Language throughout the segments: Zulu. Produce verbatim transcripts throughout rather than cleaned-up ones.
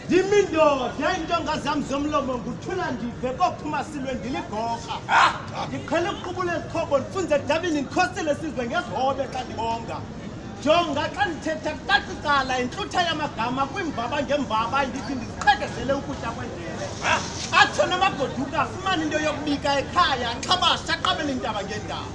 Dimindo yayintonga zami zomlomo nguthula ndive kophuma silwe ndiligoqa ndiqhele ukuqubula ezikhobo ndifunze edabini ndikhosele sizwe ngezihobe xa ndibonga jonga xa ndithetha kucacicala intlutha yamagama kwimbaba ngembaba ndithi ndiziqhekezele ukutya kwendele atsho namagoduka afumane into yokubika ekhaya xhabasha aqabele intaba ngendaba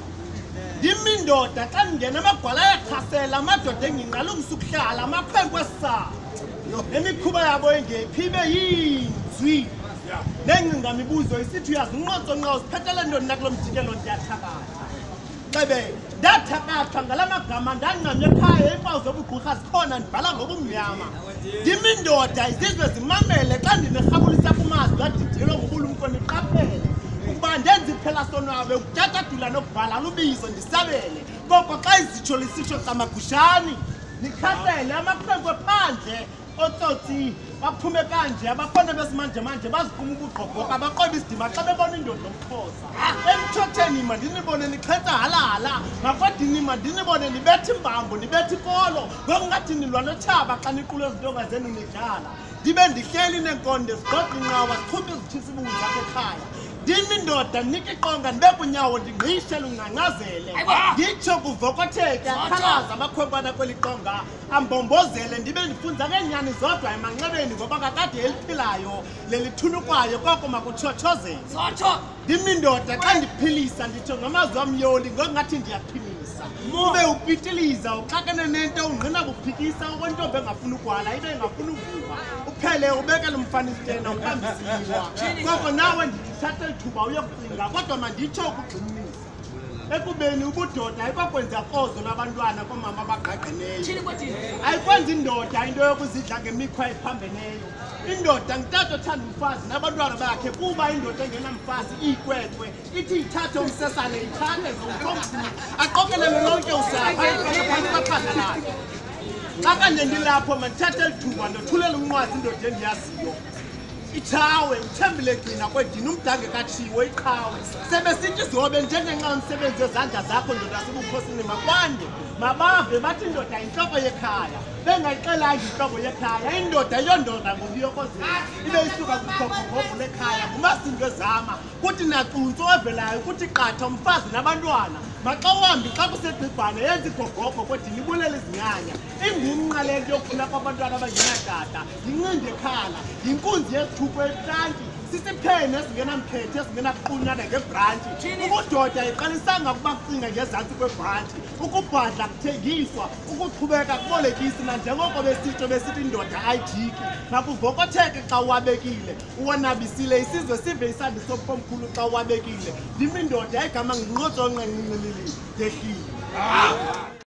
ndimindoda xa ndingena amagwala ayakhasela amadoda engingqalungisa ukuhlala amakhwenkwe esaba nemikhuba yabo engephi ibe yinzwi nencinga mibuzo isithi uyazi unqotso nqa usiphethele ntoni nakulo mjikelo ndiyathakatha xebe ndathakatha ngala magama ndancamye ekhaya iimpawu zobugqurha zikhona ndibhala ngobumnyama ndimindoda izizwe zimamele xa ndinerhabulisa kumazwi adidiyelwe ngobulumko niqaphele ukuba ndenza iphela sonwabe ukutyatadula nokubhala lubizo ndisabele koko xa izitsho lisitsho camagushani nikhasele amakhwenkwe phandle otsotsi baphume kanje abakhona besimanje manje baziphuma ubugqobhoka baqoba isidima xa bebona indoda omxhosa emtshotheni mandinibone nikhetha halala makodini mandinibone nibetha imbambo nibetha ikolo ngokungathi nilwa notshaba xa niqule ezintonga zenu nidlala ndibe ndihleli neenkonde zigoqa inqawa zichuphe izitshisa ibungu zakhe ekhaya ndimi indoda nika iqonga ndibe kunyawo ndingqishele ungqangqazele nditsho kuvokotheke akhalaza amakhwenkwana kweli qonga ambombozele ndibe ndifunza ngeenyani zodwa emanxebeni ngoba kakade eliphilayo lelithunukwayo koko makutshothozele ndimi indoda xa ndiphilisa nditsho ngamazwi amyoli ngokungathi ndiyaphilisa ube upitiliza uxakene nento ungqina buphikisa okwentombi engafuni ukwala ibe engafuni uvuka uphele ubekele umfanisitena uphambisiwa koko nawe ndithatha ithuba uyokucinga kodwa manditsho ukugxinisa ekubeni ubudoda ayikokwenza kozo labantwana komama abagqagqeneyo ayikwenza indoda into yokuzidla ngemikhwa ephambeneyo indoda ngitata othanda umfazi nabantwana bakhe kuba indoda engenamfazi iyikwekwe ithi ithathe umsesane ithathe zomkhomkhulu aqokelele lonke usapha phantsi kwaphandla lakhe xa kanje ndilapho mandithathe elithuba ndothulela umnqwazi indoda endiyaziyo ichawe uthembile gcina kwedini umdange katshiwo iqhawe sebesithi zihobe njengenxa umsebenzi wezandla zakho ndoda sebukhosini makwande mabave bathi indoda yintloko yekhaya bengayixelanga intloko yekhaya indoda yondoda ngokuyokozela ibe isuka kugogogogo lekhaya ngumasinto ezama kuthi nacuntsu ovelayo kuthi qatha umfazi nabantwana maxa uhambi xa kusegqibhane yenza igogogo kwedini ibulela izinyanya ingumnqa le nto yokufuna kwabantwana abangenatata yincindi ekhala yinkunzi yesithupho etranti sisiphene ezingenamkhethe ezingenakuqunyana ngebrantshi ubudoda iqalisanga ukuba kucinga ngezantsi kwebhrantshi ukubhadla kuthengiswa ukuqhubeka kubolekisi nanjengoko besitsho besithi indoda ayijiki makuvokotheke xa uwabekile uwanabisile isizwe sive isandi sompomkhulu xa uwabekile ndim indoda ayigama nginqotsonqenqinqilili dehlile